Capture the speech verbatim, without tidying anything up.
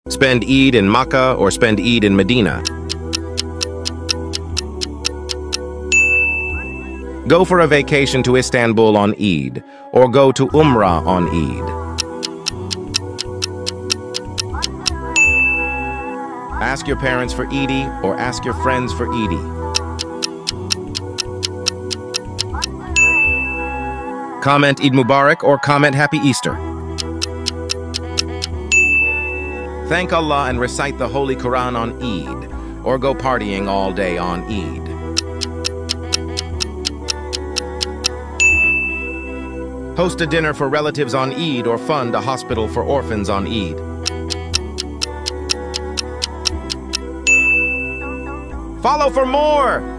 Spend Eid in Makkah or spend Eid in Medina. Go for a vacation to Istanbul on Eid, or go to Umrah on Eid. Ask your parents for Eid or ask your friends for Eid. Comment Eid Mubarak or comment Happy Easter. Thank Allah and recite the Holy Quran on Eid, or go partying all day on Eid. Host a dinner for relatives on Eid or fund a hospital for orphans on Eid. Follow for more!